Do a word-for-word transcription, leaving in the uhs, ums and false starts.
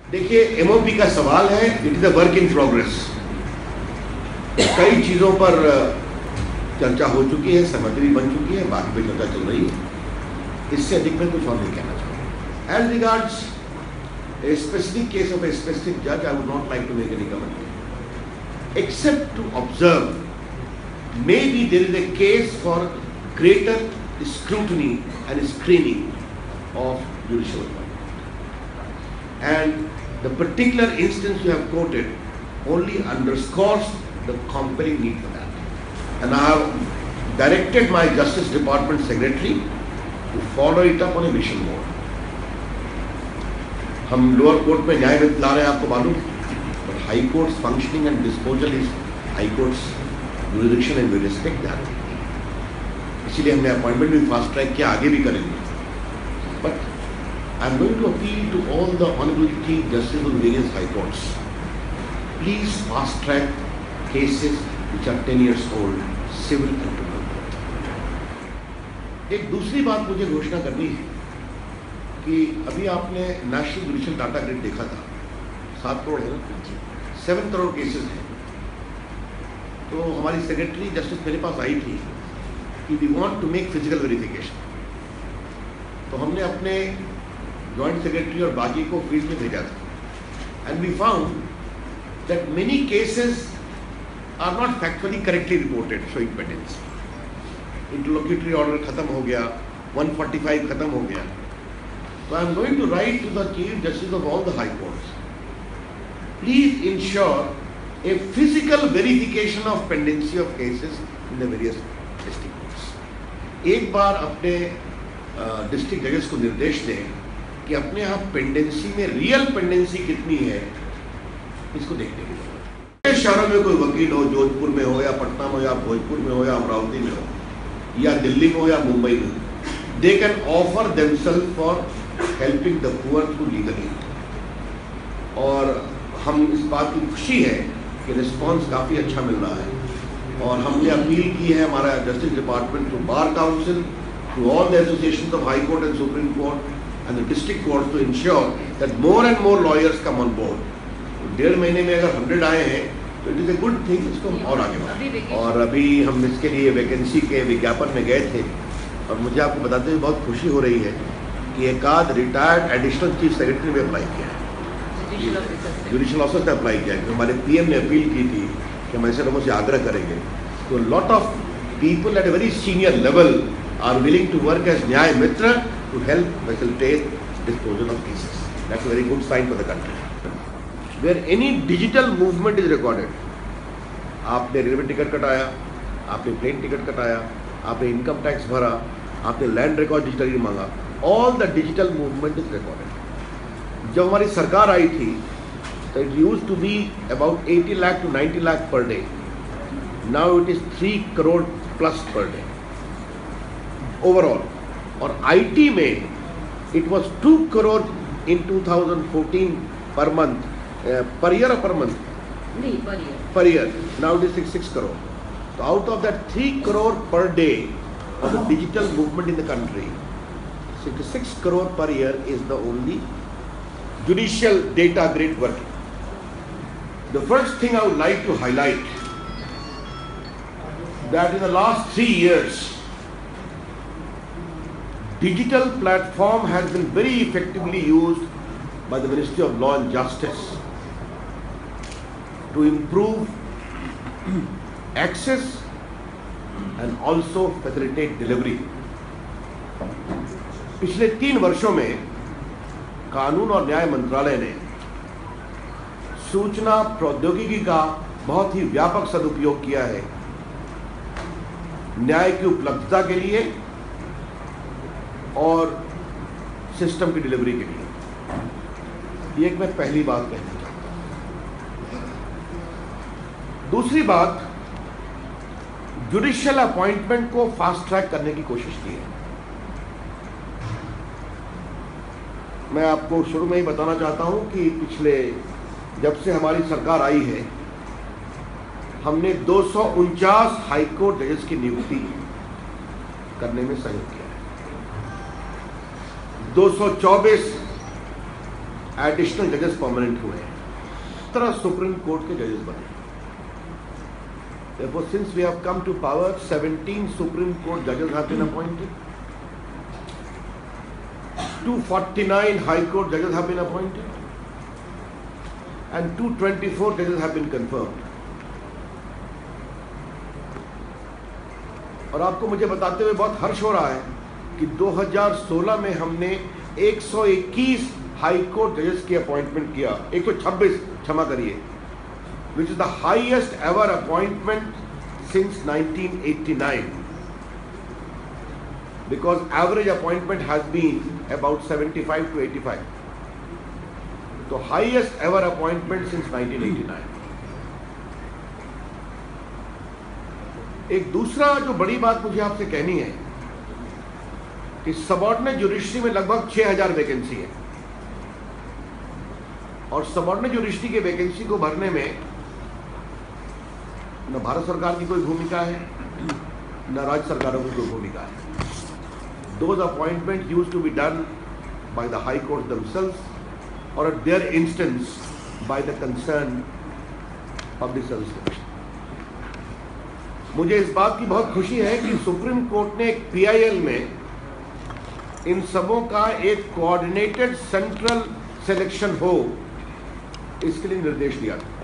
देखिए, एमओपी का सवाल है, it is a work in progress. कई चीज़ों पर चर्चा हो चुकी है, सहमति भी बन चुकी है, बाकी भी चर्चा चल रही है। इससे अधिक मैं कुछ और नहीं कहना चाहूँगा। As regards a specific case of a specific judge, I would not like to make any comment, except to observe maybe there is a case for greater scrutiny and screening of judicial appointment. And the particular instance you have quoted only underscores the compelling need for that. And I have directed my Justice Department Secretary to follow it up on a mission mode. हम lower court में न्याय ला रहे हैं, आपको मालूम, but high courts functioning and disposal is high courts jurisdiction and we respect that. इसीलिए हमने अपॉइंटमेंट भी फास्ट ट्रैक किया, आगे भी करेंगे। But I am going to appeal to all the honourable chief justice of various high courts, please fast track cases which are ten years old, civil and criminal. एक दूसरी बात मुझे घोषणा करनी है कि अभी आपने नेशनल जुडिशियल डाटा ग्रिड देखा था, सात करोड़ है ना, सेवन करोड़ केसेस हैं। तो हमारी सेक्रेटरी जस्टिस मेरे पास आई थी कि we want to make physical verification. तो हमने अपने जॉइंट सेक्रेटरी और बाकी को फील्ड में भेजा था, and we found that many cases are not factually correctly reported showing pendency. Interlocutory order खत्म हो गया, वन फोर्टी फाइव खत्म हो गया। So I am going to write to the Chief Justice of all the High Courts. Please ensure a physical verification of pendency of cases in the various district courts. एक बार अपने district जजेस को निर्देश दें कि अपने यहाँ पेंडेंसी में रियल पेंडेंसी कितनी है, इसको देखने की जरूरत है। शहरों में कोई वकील हो, जोधपुर में हो या पटना में हो या भोजपुर में हो या अमरावती में हो या दिल्ली में हो या मुंबई में, they can offer themselves for helping the poor through legal aid. और हम इस बात की खुशी है कि रिस्पांस काफ़ी अच्छा मिल रहा है। और हमने अपील की है हमारा justice department to bar council, to all the associations of high court and supreme court and the district court to ensure that more and more lawyers come on board. डेढ़ महीने में अगर हंड्रेड आए हैं तो it is a good thing, इसको हम और आगे बढ़ाएं। और अभी हम इसके लिए वैकेंसी के विज्ञापन में गए थे, और मुझे आपको बताते हुए बहुत खुशी हो रही है कि एक आध रिटायर्ड एडिशनल चीफ सेक्रेटरी ने अप्लाई किया है, जुडिशियल ऑफिसर ने अप्लाई किया है। हमारे पीएम ने अपील की थी कि हम ऐसे लोगों से आग्रह करेंगे। तो lot of people at a very senior level are willing to work as न्याय मित्र to help facilitate disposal of cases. That's a very good sign for the country. Where any digital movement is recorded, आपने railway ticket कटाया, आपने plane ticket कटाया, आपने income tax भरा, आपने land record digitally मांगा, all the digital movement is recorded. जब हमारी सरकार आई थी तो it use to be about eighty lakh to ninety lakh per day, now it is three crore plus per day overall. और आईटी में it was two crore in two thousand fourteen per month, per year और per month per year, now it is six crore. तो out of that three crore per day of the digital movement in the country, six crore per year is the only judicial data grid working. The first thing I would like to highlight that in the last three years, digital platform has been very effectively used by the Ministry of Law and Justice to improve access and also facilitate delivery. पिछले तीन वर्षों में कानून और न्याय मंत्रालय ने सूचना प्रौद्योगिकी का बहुत ही व्यापक सदुपयोग किया है न्याय की उपलब्धता के लिए और सिस्टम की डिलीवरी के लिए। ये एक मैं पहली बात कहना चाहता हूं। दूसरी बात, जुडिशियल अपॉइंटमेंट को फास्ट ट्रैक करने की कोशिश की है। मैं आपको शुरू में ही बताना चाहता हूं कि पिछले जब से हमारी सरकार आई है, हमने दो सौ उनचास हाईकोर्ट जजेस की नियुक्ति करने में सहयोग किया है। दो सौ चौबीस एडिशनल जजेस परमानेंट हुए हैं, सत्रह सुप्रीम कोर्ट के जजेस बने। Therefore, since we have come to power, seventeen Supreme Court judges have been appointed. two hundred forty-nine High Court judges have been appointed. And two hundred twenty-four judges have been confirmed. और आपको मुझे बताते हुए बहुत हर्ष हो रहा है कि दो हज़ार सोलह में हमने एक सौ इक्कीस हाई कोर्ट जजेस की अपॉइंटमेंट किया, एक सौ छब्बीस क्षमा करिए, which is the highest ever appointment since nineteen eighty-nine, because average appointment has been about seventy-five to eighty-five. So highest ever appointment since nineteen eighty-nine. एक दूसरा जो बड़ी बात मुझे आपसे कहनी है कि सबऑर्डिनेट ज्यूडिशरी में लगभग छह हज़ार वैकेंसी है, और सबऑर्डिनेट ज्यूडिशरी के वैकेंसी को भरने में न भारत सरकार की कोई भूमिका है, न राज्य सरकारों की कोई भूमिका है। Those appointments used to be done by the High Court themselves or at their instance by the concerned Public Service Commission. मुझे इस बात की बहुत खुशी है कि सुप्रीम कोर्ट ने एक पी आई एल में इन सबों का एक कोऑर्डिनेटेड सेंट्रल सिलेक्शन हो, इसके लिए निर्देश दिया था।